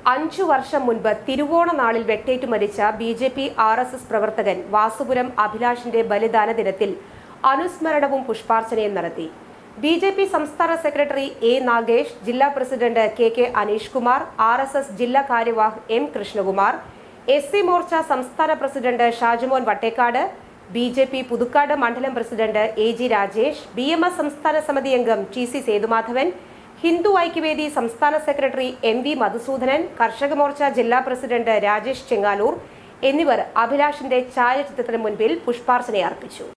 5 വർഷം മുൻപ് തിരുവോണ നാളിൽ വെട്ടേറ്റു മരിച്ച ബി.ജെ.പി. ആർ.എസ്.എസ്. പ്രവർത്തകൻ വാസുപുരം അഭിലാഷിന്റെ ബലിദാന ദിനത്തിൽ അനുസ്മരണവും പുഷ്പാർച്ചനയും നടത്തി. ബി.ജെ.പി. സംസ്ഥാന സെക്രട്ടറി എ. നാഗേഷ്, ജില്ലാ president K. Aneesh Kumar, RSS. ജില്ലാ കാര്യവാഹ് എം. കൃഷ്ണകുമാർ, എസ്.സി. മോർച്ച സംസ്ഥാന പ്രസിഡന്റ് ഷാജുമോൻ വട്ടേക്കാട്, ബി.ജെ.പി. പുതുക്കാട് മണ്ഡലം പ്രസിഡന്റ് എ.ജി. രാജേഷ്, ബി.എം.എസ്. സംസ്ഥാന സമിതി അംഗം ടി.സി. സേതുമാധവൻ, ഹിന്ദു ഐക്യവേദി സംസ്ഥാന സെക്രട്ടറി എം.വി. മധുസൂദനൻ, കർഷക മോർച്ച ജില്ലാ പ്രസിഡന്റ് രാജേഷ് ചെങ്ങാലൂർ എന്നിവർ അഭിലാഷിന്റെ ഛായാചിത്രത്തിന് മുൻപിൽ പുഷ്പാർച്ചന അർപ്പിച്ചു.